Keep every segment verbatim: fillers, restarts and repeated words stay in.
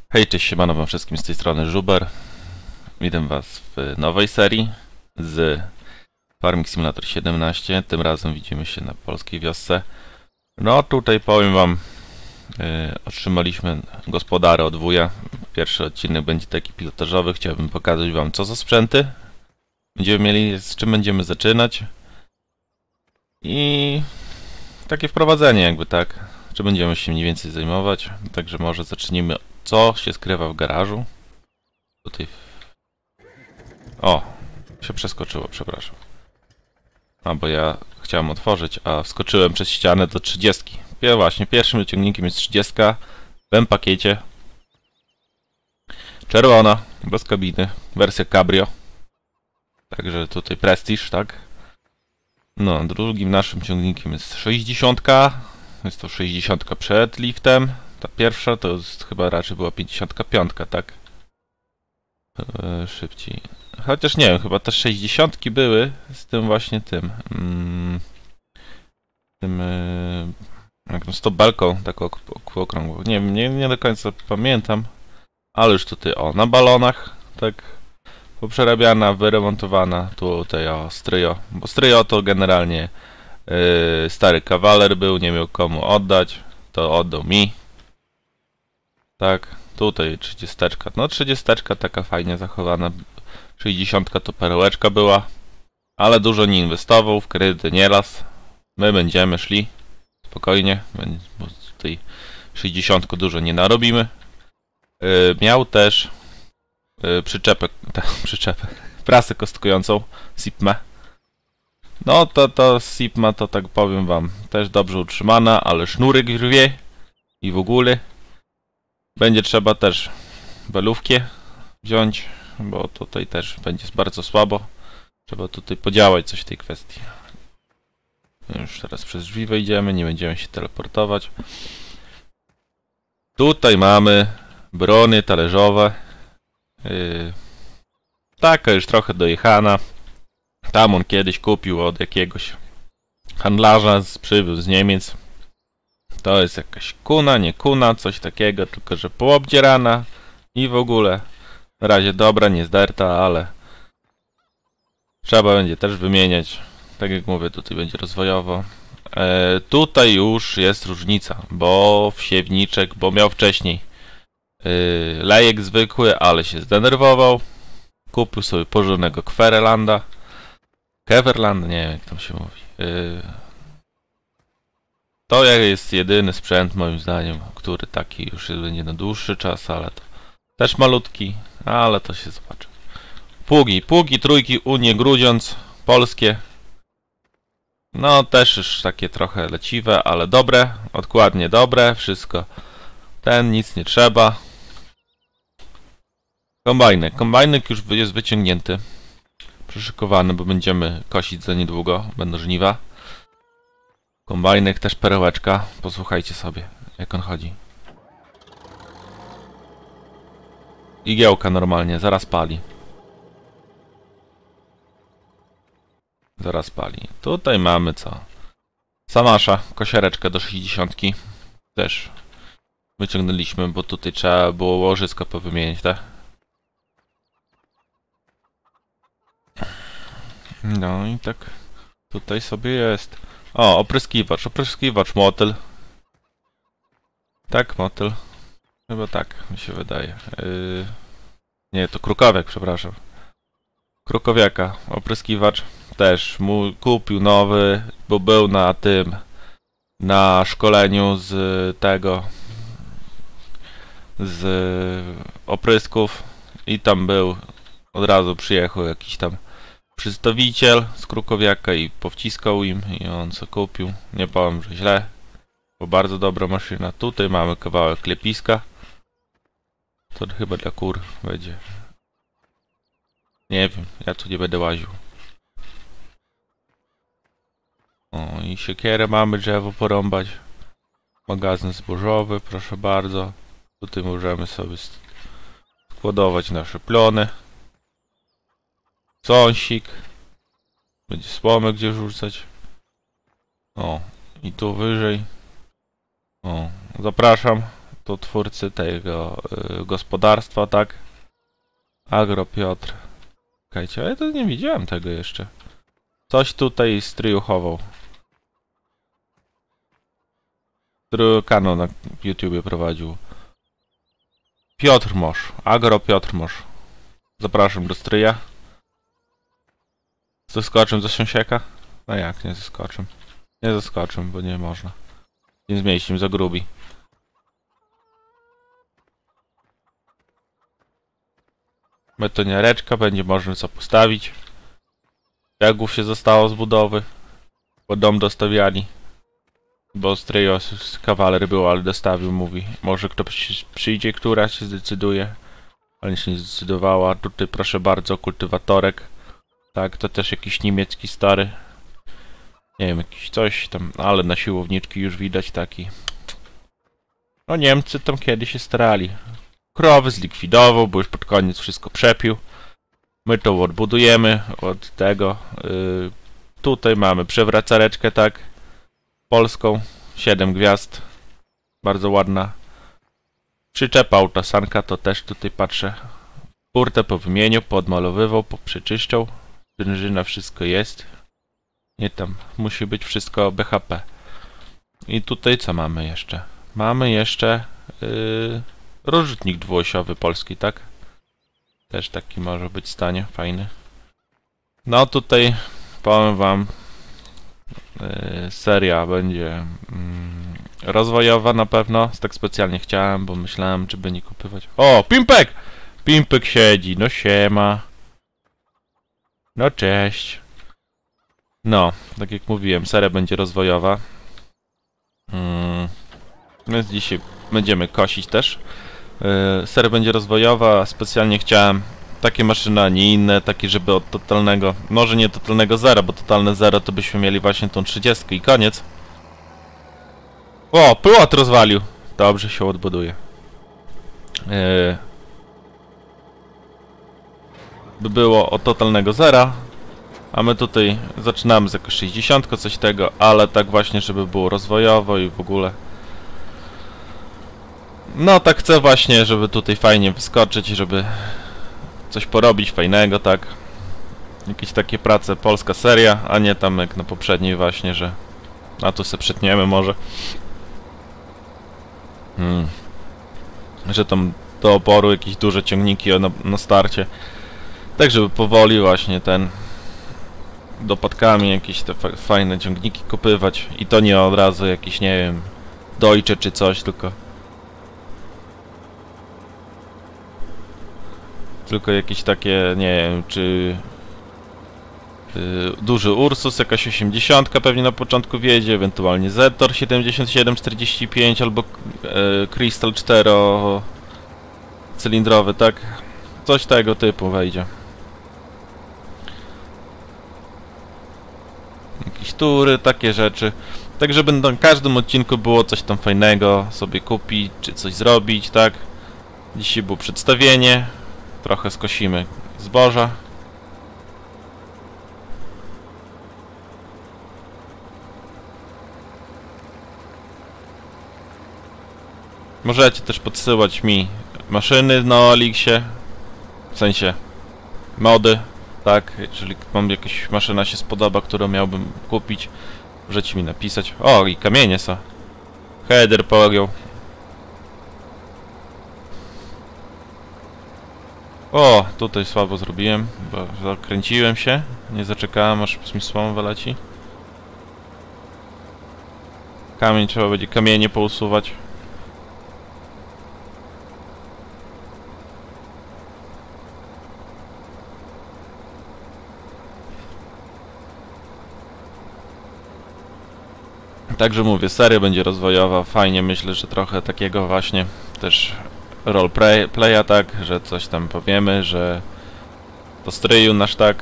Hej, cześć, siemano wam wszystkim, z tej strony Żuber. Witam was w nowej serii z Farming Simulator siedemnaście. Tym razem widzimy się na polskiej wiosce. No tutaj powiem wam, yy, otrzymaliśmy gospodarę od wuja. Pierwszy odcinek będzie taki pilotażowy. Chciałbym pokazać wam, co za sprzęty będziemy mieli, z czym będziemy zaczynać. I takie wprowadzenie jakby, tak, czy będziemy się mniej więcej zajmować. Także może zacznijmy, co się skrywa w garażu. Tutaj. O, się przeskoczyło, przepraszam. A, bo ja chciałem otworzyć, a wskoczyłem przez ścianę do trzydziestki. Ja właśnie, pierwszym wyciągnikiem jest trzydziestka w tym pakiecie. Czerwona, bez kabiny, wersja Cabrio. Także tutaj Prestige, tak? No, drugim naszym ciągnikiem jest sześćdziesiątka. Jest to sześćdziesiątka przed liftem. Ta pierwsza to jest, chyba raczej była pięćdziesiątka pięć, tak? Eee, szybciej. Chociaż nie wiem, chyba też sześćdziesiątki były z tym właśnie tym. Mm, tym. Yy, jakąś z tą belką taką okrągłą. Nie wiem, nie, nie do końca pamiętam. Ale już tutaj, o, na balonach, tak. Poprzerabiana, wyremontowana. Tutaj, o, stryjo. Bo stryjo to generalnie yy, stary kawaler był, nie miał komu oddać. To oddał mi. Tak, tutaj trzydziesteczka. No trzydziesteczka taka fajnie zachowana. sześćdziesiątka to perełeczka była. Ale dużo nie inwestował, w kredyty nie las. My będziemy szli spokojnie, bo tutaj sześćdziesiątkę dużo nie narobimy. Yy, miał też yy, przyczepę, ta, przyczepę, prasę kostkującą, Sipmę. No to to Sipma to, tak powiem wam, też dobrze utrzymana, ale sznuryk rwie i w ogóle. Będzie trzeba też belówkę wziąć, bo tutaj też będzie bardzo słabo. Trzeba tutaj podziałać coś w tej kwestii. Już teraz przez drzwi wejdziemy, nie będziemy się teleportować. Tutaj mamy brony talerzowe. Yy, taka już trochę dojechana. Tam on kiedyś kupił od jakiegoś handlarza, z, przywiózł z Niemiec. To jest jakaś kuna, nie kuna, coś takiego, tylko że poobdzierana i w ogóle na razie dobra, nie zderta, ale trzeba będzie też wymieniać. Tak jak mówię, tutaj będzie rozwojowo. E, tutaj już jest różnica, bo wsiewniczek, bo miał wcześniej e, lejek zwykły, ale się zdenerwował. Kupił sobie porządnego Kwerelanda. Keverland, nie wiem jak tam się mówi. E, To jest jedyny sprzęt, moim zdaniem, który taki już będzie na dłuższy czas, ale to też malutki, ale to się zobaczy. Pługi, pługi, trójki, Unie, Grudziądz, polskie. No też już takie trochę leciwe, ale dobre, odkładnie dobre, wszystko. Ten, nic nie trzeba. Kombajnek, kombajnek już jest wyciągnięty. Przyszykowany, bo będziemy kosić za niedługo, będą żniwa. Kombajnek też perełeczka. Posłuchajcie sobie, jak on chodzi. Igiełka normalnie, zaraz pali. Zaraz pali. Tutaj mamy co? Samasza, kosiareczkę do sześćdziesiątki. Też wyciągnęliśmy, bo tutaj trzeba było łożysko powymienić, tak? No i tak tutaj sobie jest. O, opryskiwacz, opryskiwacz motyl. Tak, motyl. Chyba tak, mi się wydaje. Yy... Nie, to krukowiak, przepraszam. Krukowiaka, opryskiwacz. Też mu kupił nowy, bo był na tym, na szkoleniu z tego, z oprysków i tam był, od razu przyjechał jakiś tam przedstawiciel z Krukowiaka i powciskał im i on co kupił. Nie powiem, że źle, bo bardzo dobra maszyna. Tutaj mamy kawałek klepiska. To chyba dla kur będzie. Nie wiem, ja tu nie będę łaził. O, i siekierę mamy, drzewo porąbać. Magazyn zbożowy, proszę bardzo. Tutaj możemy sobie składować nasze plony. Sąsik. Będzie słomę gdzie rzucać. O, i tu wyżej. O, zapraszam. to twórcy tego y, gospodarstwa, tak? Agro Piotr. Czekajcie, ale to nie widziałem tego jeszcze. Coś tutaj stryju chował. Który kanał na YouTubie prowadził. Piotr Mosz. Agro Piotr Mosz. Zapraszam do stryja. Zaskoczę ze sąsieka? No jak nie zaskoczę? Nie zaskoczę, bo nie można. Nie zmieścim, za grubi. Betoniareczka, będzie można co postawić. Jagów się zostało z budowy. Bo dom dostawiali. Bo stryjo kawaler był, ale dostawił, mówi. Może ktoś przyjdzie, która się zdecyduje. Ale się nie zdecydowała. Tutaj proszę bardzo, kultywatorek. Tak, to też jakiś niemiecki stary. Nie wiem, jakiś coś tam, ale na siłowniczki już widać taki. No Niemcy tam kiedyś się starali. Krowy zlikwidował, bo już pod koniec wszystko przepił. My to odbudujemy od tego. Yy, tutaj mamy przewracareczkę, tak. Polską. siedem gwiazd. Bardzo ładna. Przyczepa autosanka, to też tutaj patrzę. Burtę po wymieniu, podmalowywał, poprzeczyszczał. Sprężyna, wszystko jest. Nie tam, musi być wszystko B H P. I tutaj co mamy jeszcze? Mamy jeszcze yy, rozrzutnik dwuosiowy polski, tak? Też taki może być w stanie, fajny. No tutaj powiem wam, yy, seria będzie yy, rozwojowa na pewno. Tak specjalnie chciałem, bo myślałem, czy by nie kupywać. O, Pimpek! Pimpek siedzi, no siema. No cześć. No, tak jak mówiłem, seria będzie rozwojowa. Hmm. Więc dzisiaj będziemy kosić też. Yy, seria będzie rozwojowa, specjalnie chciałem takie maszyny, a nie inne, takie żeby od totalnego, może nie totalnego zera, bo totalne zero to byśmy mieli właśnie tą trzydziestkę i koniec. O, płot rozwalił. Dobrze, się odbuduje. Yy. By było od totalnego zera. A my tutaj zaczynamy z jakoś sześćdziesiąt, coś tego, ale tak właśnie, żeby było rozwojowo i w ogóle. No tak chcę właśnie, żeby tutaj fajnie wyskoczyć, żeby coś porobić fajnego, tak. Jakieś takie prace, polska seria, a nie tam jak na poprzedniej właśnie, że a tu se przetniemy może. Hmm. Że tam do oporu jakieś duże ciągniki na, na starcie. Tak, żeby powoli właśnie ten dopadkami jakieś te fa fajne ciągniki kopywać. I to nie od razu jakieś, nie wiem, Deutsche czy coś, tylko tylko jakieś takie, nie wiem, czy yy, duży Ursus, jakaś osiemdziesiątka pewnie na początku wiedzie, ewentualnie Zetor siedemdziesiąt siedem czterdzieści pięć albo yy, Crystal czterocylindrowy, tak? Coś tego typu wejdzie. Jakieś tury, takie rzeczy. Tak, żeby na każdym odcinku było coś tam fajnego sobie kupić, czy coś zrobić, tak? Dzisiaj było przedstawienie. Trochę skosimy zboża. Możecie też podsyłać mi maszyny na Oliksie. W sensie mody. Tak, jeżeli mam jakaś maszyna się spodoba, którą miałbym kupić, możecie mi napisać. O, i kamienie są. Header pogiął. O, tutaj słabo zrobiłem, bo zakręciłem się. Nie zaczekałem, aż mi słoma wyleci. Kamień, trzeba będzie kamienie pousuwać. Także mówię, seria będzie rozwojowa, fajnie, myślę, że trochę takiego właśnie też roleplaya, tak, że coś tam powiemy, że to stryju nasz, tak.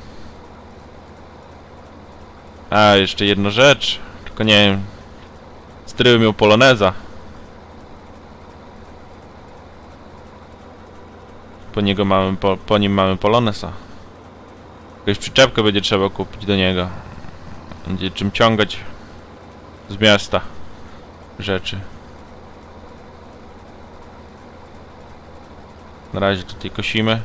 A, jeszcze jedna rzecz, tylko nie wiem, stryju miał poloneza. Po niego mamy, po, po nim mamy poloneza. Jakąś przyczepkę będzie trzeba kupić do niego. Będzie czym ciągać z miasta rzeczy. Na razie tutaj kosimy.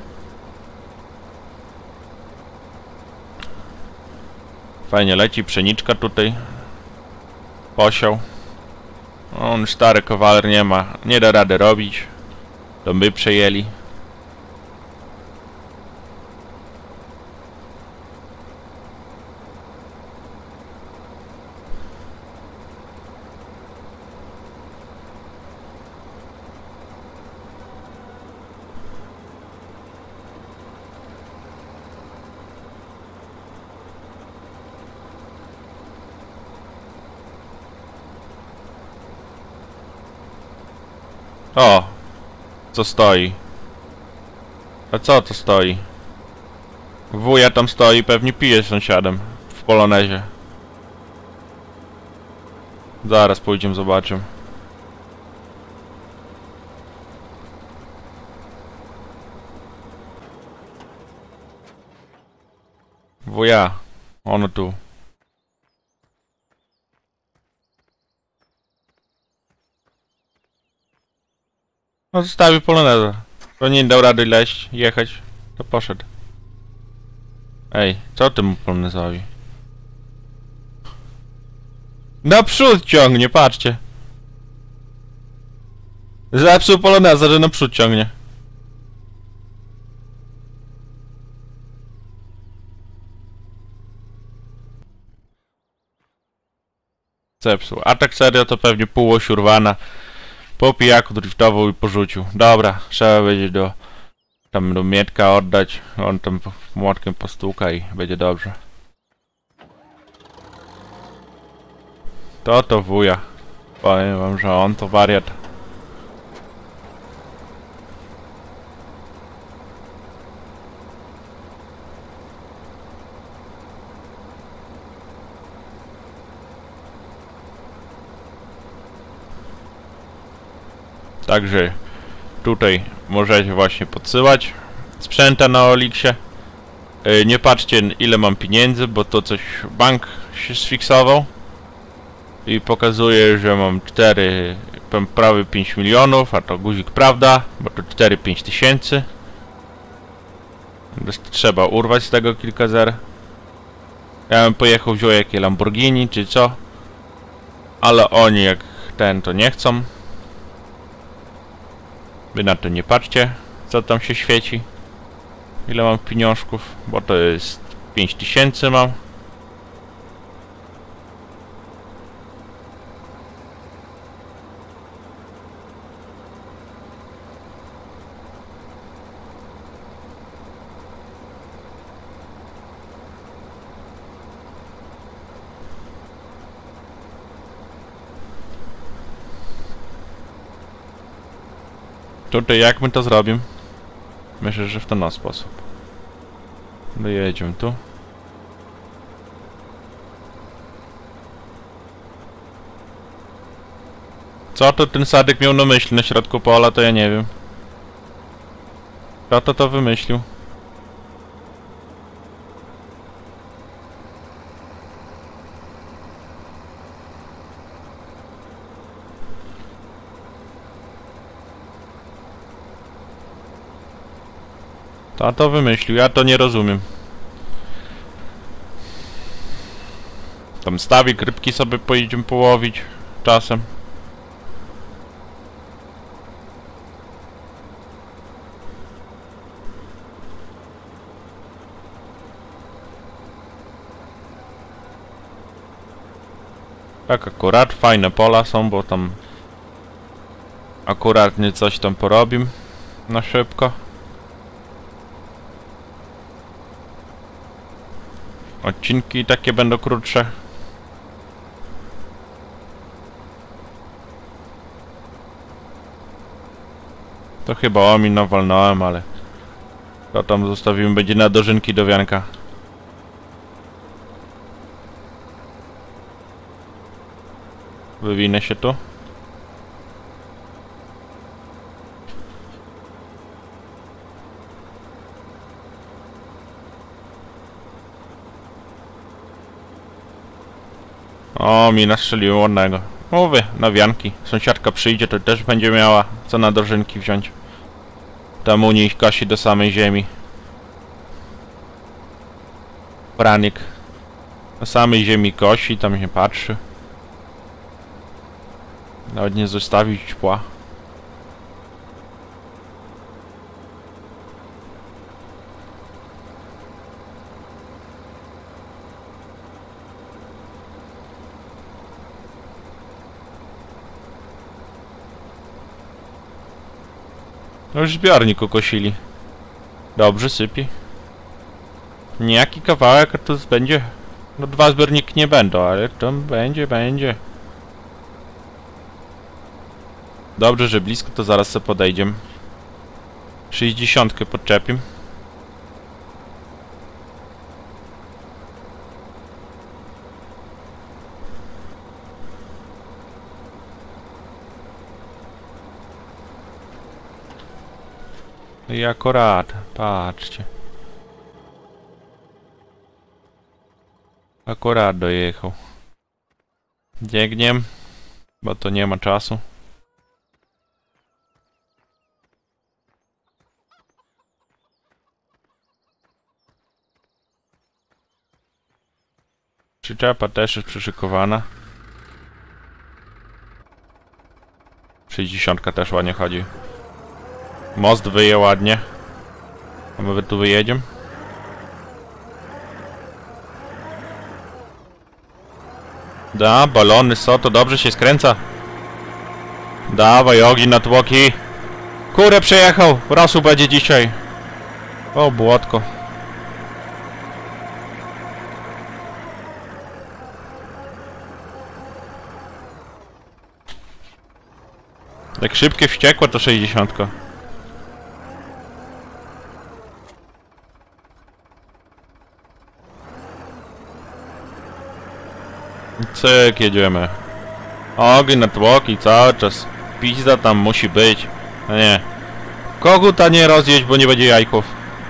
Fajnie leci, pszeniczka tutaj. Posiał. On stary kowaler nie ma, nie da rady robić. To my przejęli. O! Co stoi? A co to stoi? Wuja tam stoi, pewnie pije z sąsiadem. W Polonezie. Zaraz pójdziemy, zobaczymy. Wuja. Ono tu. No zostawił Poloneza. To nie dał rady leść, jechać. To poszedł. Ej, co temu Polonezowi? Naprzód ciągnie, patrzcie. Zepsuł Poloneza, że naprzód ciągnie. Zepsuł. A tak serio to pewnie półoś urwana. Po pijaku driftował i porzucił. Dobra, trzeba będzie do tam do Mietka oddać. On tam młotkiem postuka i będzie dobrze. To to wuja. Powiem wam, że on to wariat. Także tutaj możecie właśnie podsyłać sprzęta na Oliksie. Yy, nie patrzcie ile mam pieniędzy, bo to coś bank się sfiksował i pokazuje, że mam cztery, prawie pięć milionów, a to guzik prawda, bo to cztery pięć tysięcy. Trzeba urwać z tego kilka zer. Ja bym pojechał, wziął jakie Lamborghini czy co, ale oni jak ten to nie chcą. Wy na to nie patrzcie, co tam się świeci. Ile mam pieniążków, bo to jest pięć tysięcy mam. Tutaj jak my to zrobimy? Myślę, że w ten sposób. Dojedziemy tu. Co to ten Sadek miał na myśli na środku pola, to ja nie wiem. Kto to to wymyślił? To to wymyślił, ja to nie rozumiem. Tam stawik, rybki sobie pojedziemy połowić czasem. Tak akurat, fajne pola są, bo tam akuratnie coś tam porobim na szybko. Odcinki takie będą krótsze. To chyba omin nawalnąłem, ale to tam zostawimy, będzie na dożynki do wianka. Wywinę się tu. O, mi nastrzeliło ładnego. Mówię, na wianki. Sąsiadka przyjdzie, to też będzie miała co na dożynki wziąć. Tam u nich kosi do samej ziemi. Pranik. Na samej ziemi kosi, tam się patrzy. Nawet nie zostawić pła. No już zbiornik ukosili. Dobrze sypie. Niejaki kawałek, a to będzie... No dwa zbiorniki nie będą, ale to będzie, będzie. Dobrze, że blisko, to zaraz sobie podejdziemy. sześćdziesiątkę podczepię. I akurat, patrzcie. Akurat dojechał. Biegiem, bo to nie ma czasu. Przyczepa też jest przyszykowana. sześćdziesiątka też ładnie chodzi. Most wyje ładnie. A my tu wyjedziemy. Da, balony są, to dobrze się skręca. Dawaj ogień na tłoki. Kurę przejechał, rosół będzie dzisiaj. O, błotko. Jak szybkie wściekło to sześćdziesiątka. Cyk, jedziemy. Ogień na tłoki cały czas. Pizda tam musi być. No nie. Koguta nie rozjeść, bo nie będzie jajków.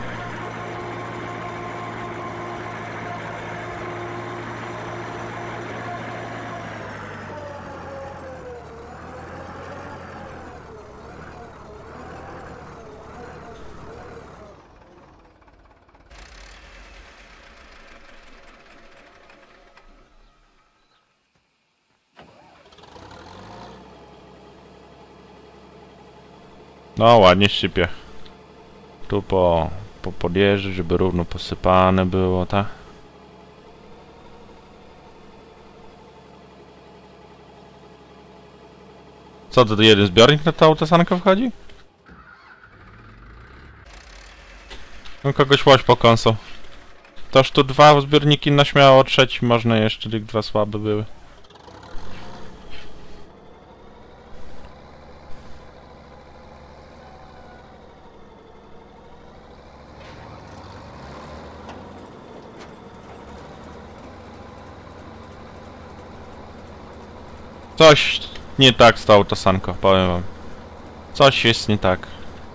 No ładnie sypie. Tu po, po podjeżdżę, żeby równo posypane było, tak? Co, to jeden zbiornik na tą autosankę wchodzi? No kogoś łoś pokąsał. Toż tu dwa zbiorniki na śmiało, trzeci można jeszcze, tych dwa słabe były. Coś nie tak z tą autosanką, powiem wam. Coś jest nie tak.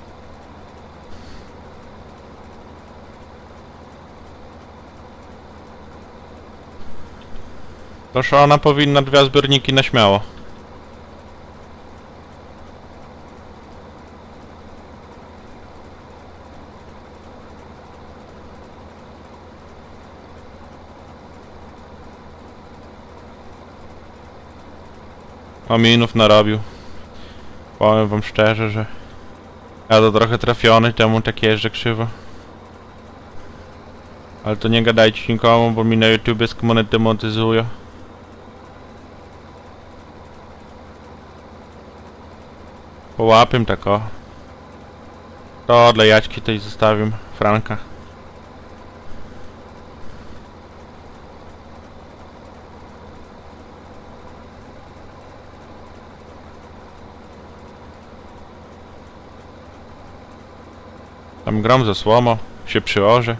Proszę, ona powinna dwa zbiorniki na śmiało. Ominów narobił. Powiem wam szczerze, że ja to trochę trafiony, temu tak jeżdżę krzywo. Ale to nie gadajcie nikomu, bo mi na YouTube demonetyzują. Połapię tak o. To dla Jaćki tej zostawię, Franka. Tam grom ze słomo, się przyłoży.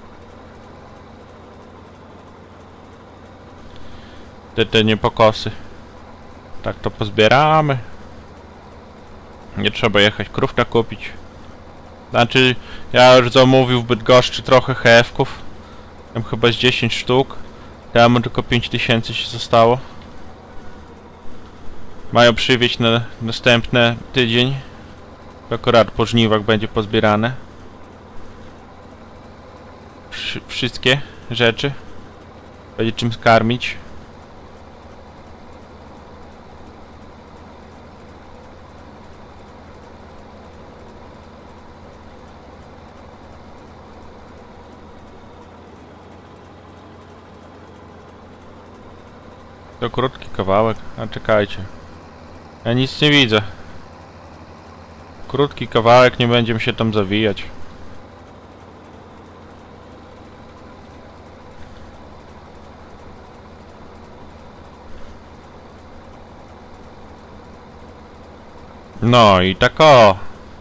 Te te niepokosy. Tak to pozbieramy. Nie trzeba jechać krów nakupić. Znaczy, ja już zamówił w Bydgoszczy trochę hewków. Tam chyba z dziesięć sztuk. Tam tylko pięć tysięcy się zostało. Mają przywieźć na następny tydzień. Akurat po żniwach będzie pozbierane. Wszy wszystkie rzeczy. Będzie czym skarmić. To krótki kawałek, a czekajcie. Ja nic nie widzę. Krótki kawałek, nie będziemy się tam zawijać. No i tak o.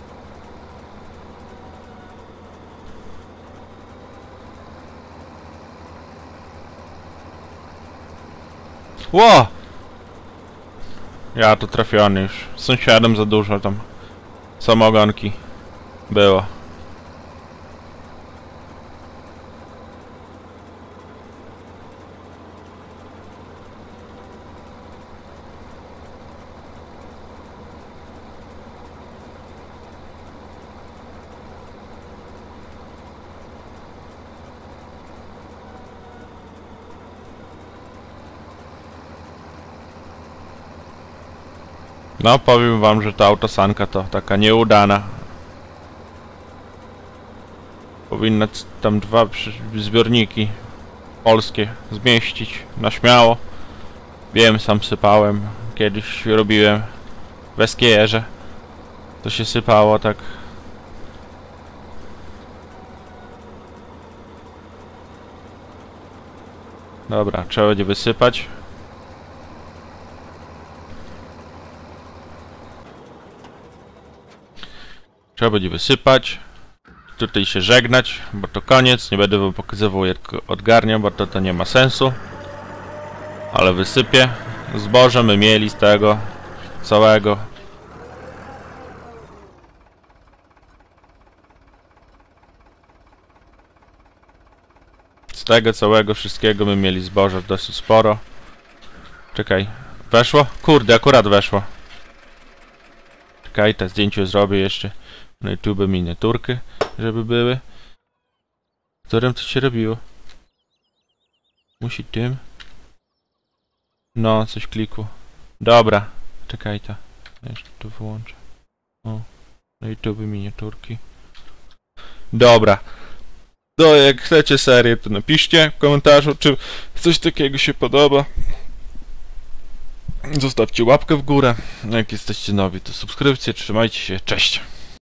Ło! Ja tu trafiony już. Z sąsiadem za dużo tam samogonki było. No, powiem wam, że ta autosanka to taka nieudana. Powinna tam dwa zbiorniki polskie zmieścić na śmiało. Wiem, sam sypałem. Kiedyś robiłem w Eskierze. To się sypało tak. Dobra, trzeba będzie wysypać. Trzeba będzie wysypać. Tutaj się żegnać, bo to koniec. Nie będę wam pokazywał, jak odgarniam, bo to, to nie ma sensu. Ale wysypię. Zboże my mieli z tego całego. Z tego całego wszystkiego my mieli zboże dosyć sporo. Czekaj, weszło? Kurde, akurat weszło. Czekaj, to zdjęcie zrobię jeszcze na YouTube, miniaturky, żeby były. Którym to się robiło? Musi tym. No, coś klikło. Dobra, czekaj, to jeszcze tu wyłączę. O, na YouTube miniaturki. Dobra. To jak chcecie serię, to napiszcie w komentarzu, czy coś takiego się podoba. Zostawcie łapkę w górę. Jak jesteście nowi, to subskrypcję. Trzymajcie się. Cześć.